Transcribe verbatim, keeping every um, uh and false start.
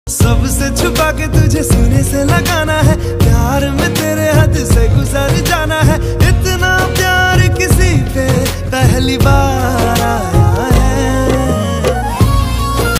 सबसे छुपा के तुझे सीने से लगाना है।